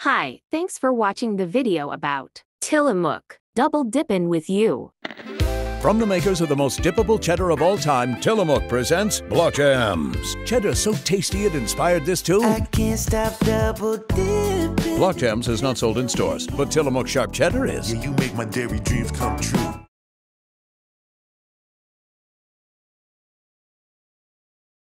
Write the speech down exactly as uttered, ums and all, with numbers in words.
Hi, thanks for watching the video about Tillamook Double Dippin' With You. From the makers of the most dippable cheddar of all time, Tillamook presents Block Jams. Cheddar so tasty it inspired this too. I can't stop double dipping. Block Jams is not sold in stores, but Tillamook Sharp Cheddar is. Yeah, you make my dairy dreams come true.